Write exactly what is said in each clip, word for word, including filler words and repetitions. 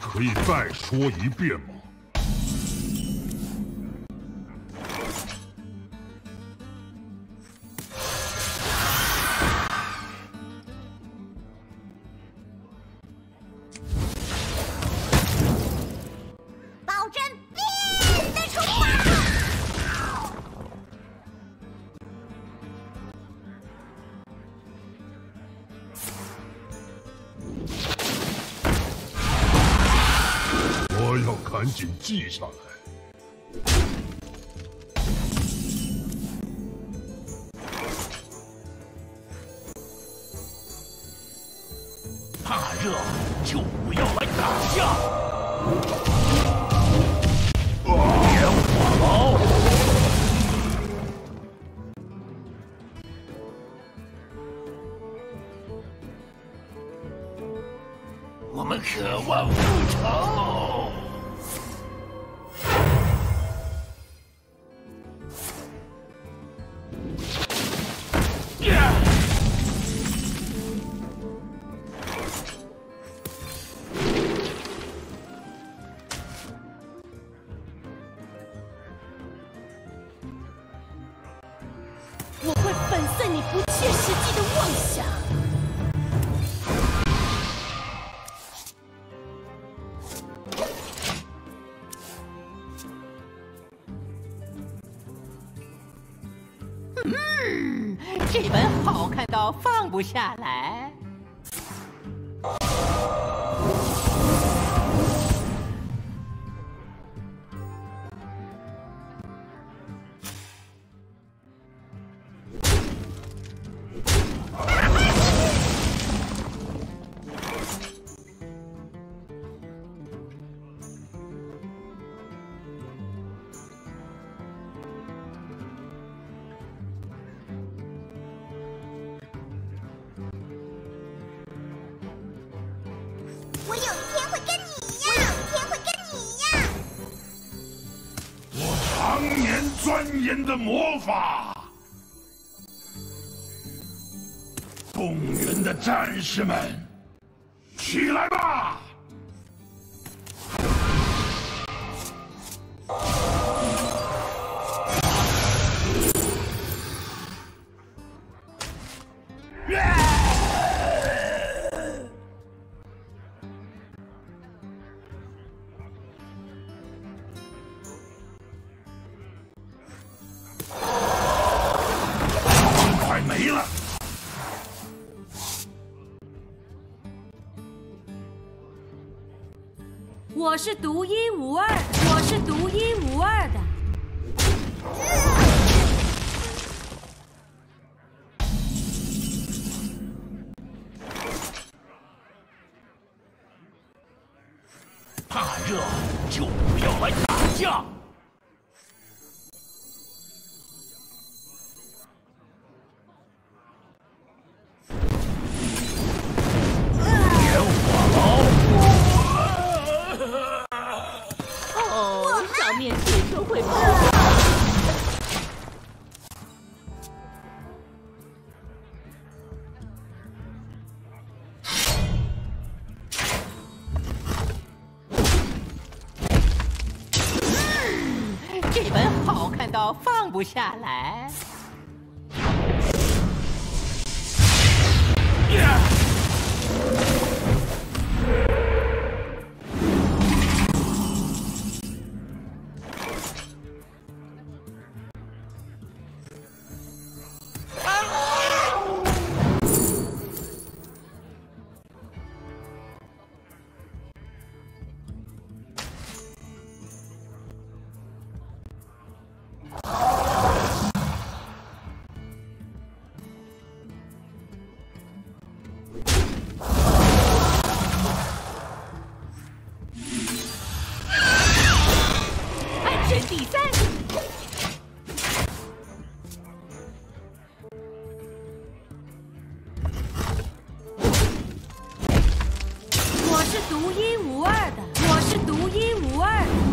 可以再说一遍吗？ 保证变得出来！ 我要赶紧记下来。 怕热就不要来打架。点火喽！我们渴望复仇。 我会粉碎你不切实际的妄想。 嗯，这本好看到放不下来。 我有一天会跟你一样，我有一天会跟你一样。 我常年钻研的魔法，动人的战士们，起来吧！快没了！ 我是独一无二，我是独一无二的。 怕热就不要来打架。点火喽！ 哦，上面写说会爆。这本好看到放不下来。安全第三。 我是独一无二的，我是独一无二的。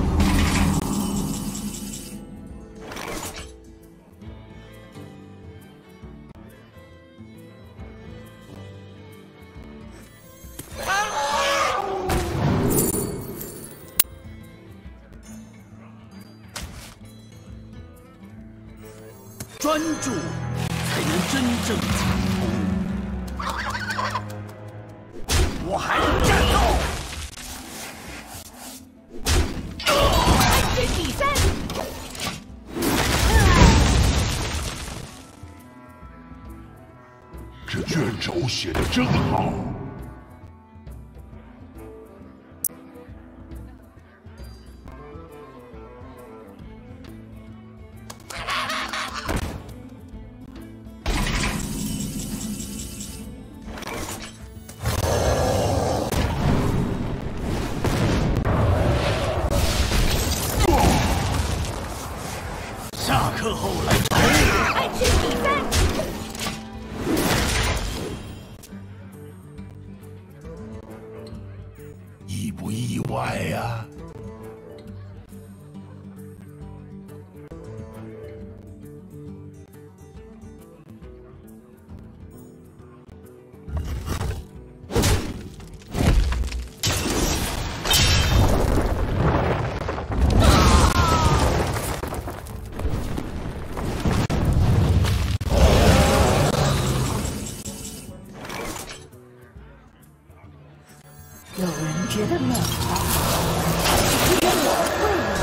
专注才能真正解脱。我还要战斗！ 安全第三。 这卷轴写的真好。 下课后来打。 安全第三。 意不意外呀？ 有人觉得冷吧？只有我会冷。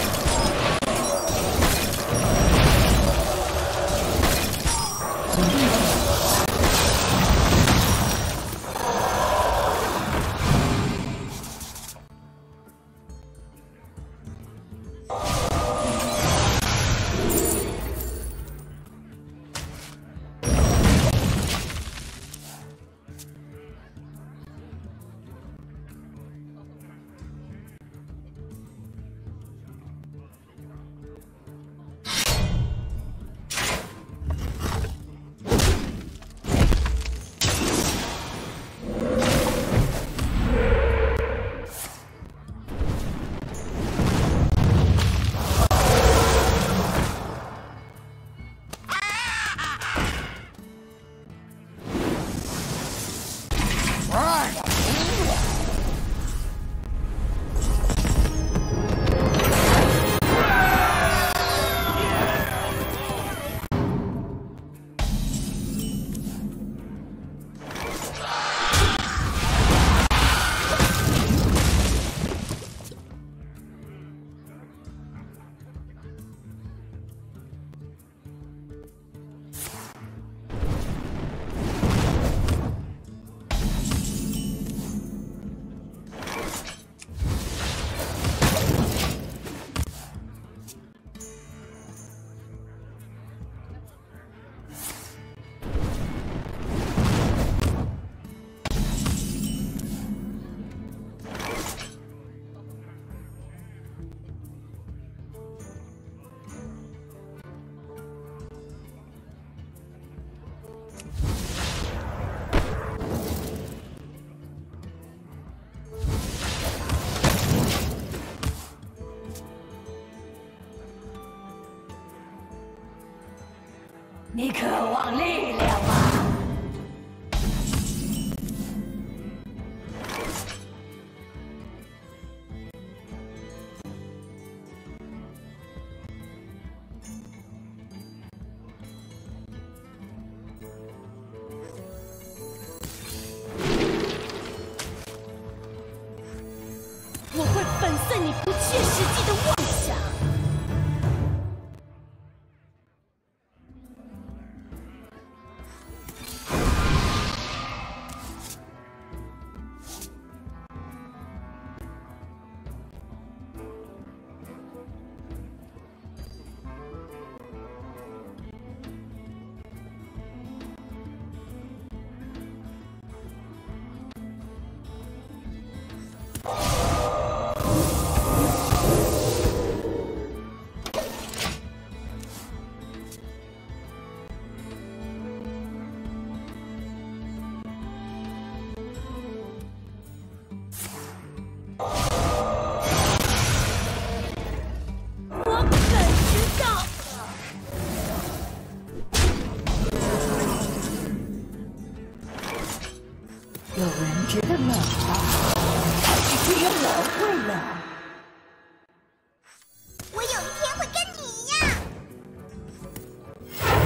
你渴望力量吗？ 我会粉碎你不切实际的妄想。 有人觉得冷吧？只有我会冷。 我有一天会跟你一样。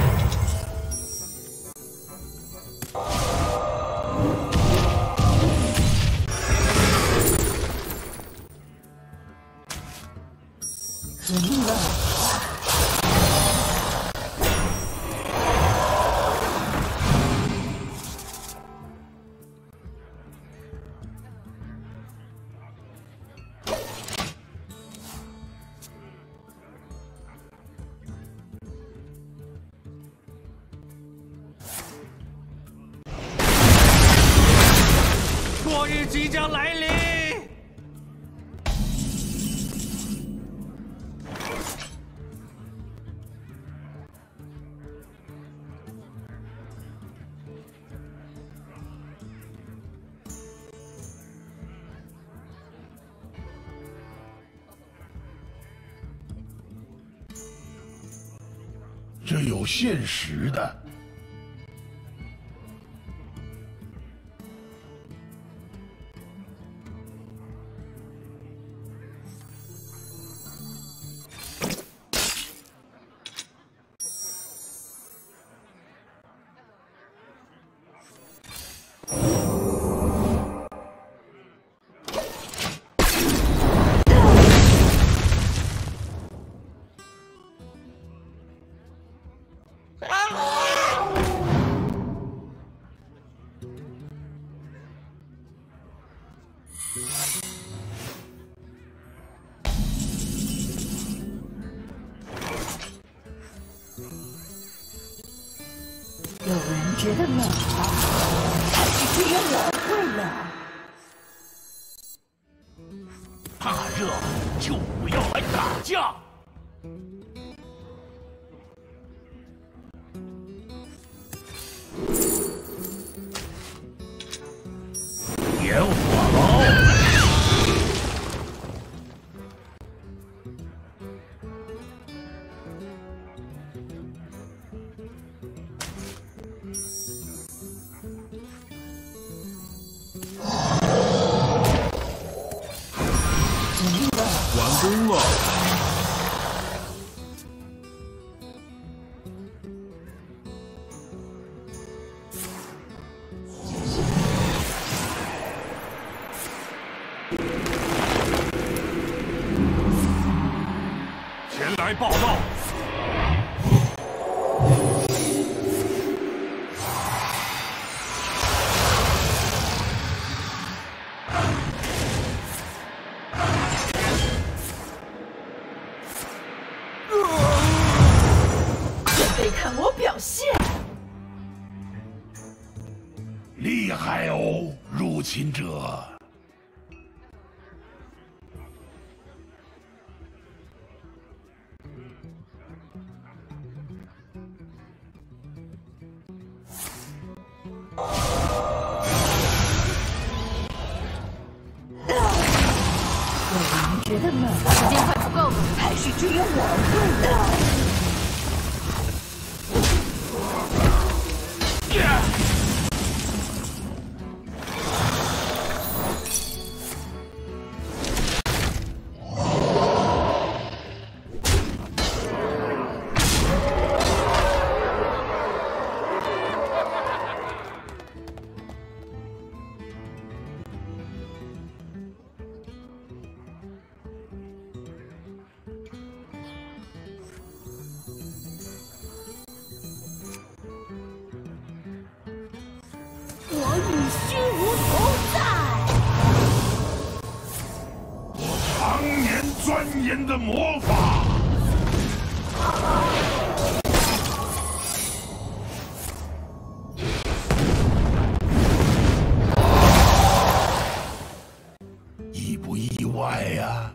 末日即将来临。 这有限时的。 有人觉得冷吗？还是只有我会冷？ 怕热就不要来打架。点火喽！ 完工了。 前来报道。 得看我表现！ 厉害哦，入侵者！ 有人觉得冷， 时间快不够了， 还是只有我会冷？ 我与虚无同在。 我常年钻研的魔法，意不意外呀？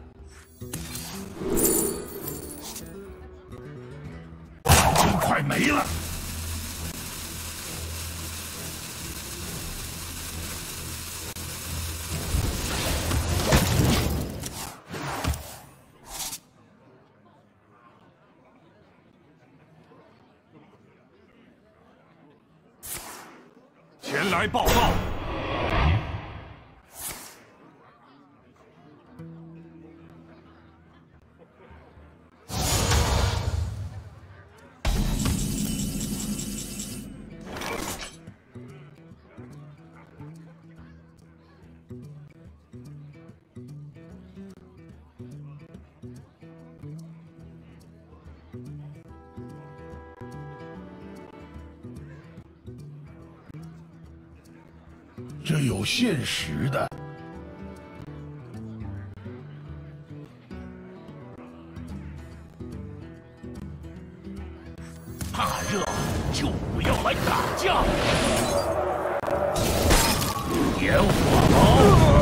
真快没了。 前来报道。 这有限时的。 怕热就不要来打架。烟火猫。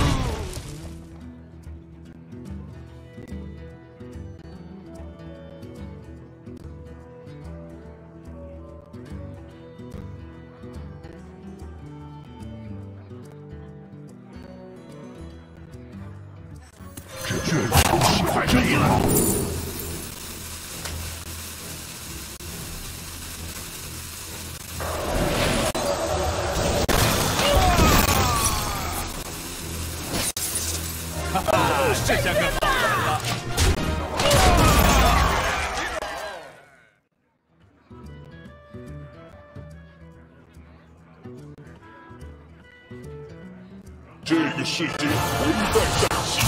这游戏快没了！ 哈哈，这下可好玩了！ 这个世界不再战戏。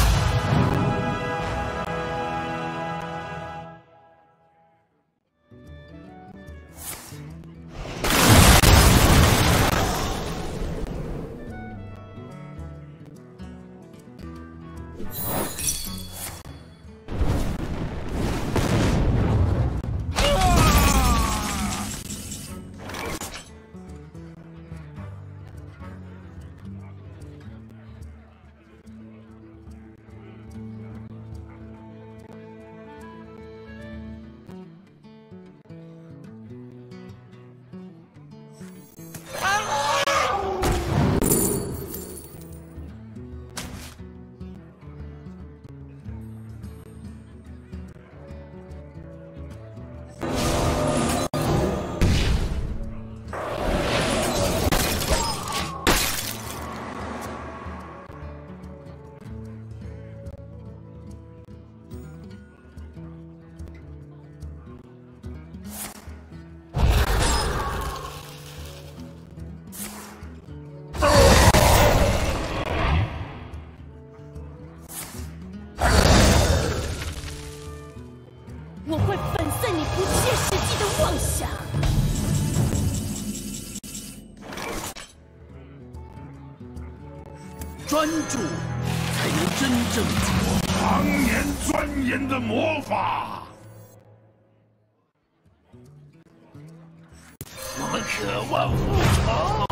我会粉碎你不切实际的妄想。 专注，才能真正常年钻研的魔法。 我们渴望复仇。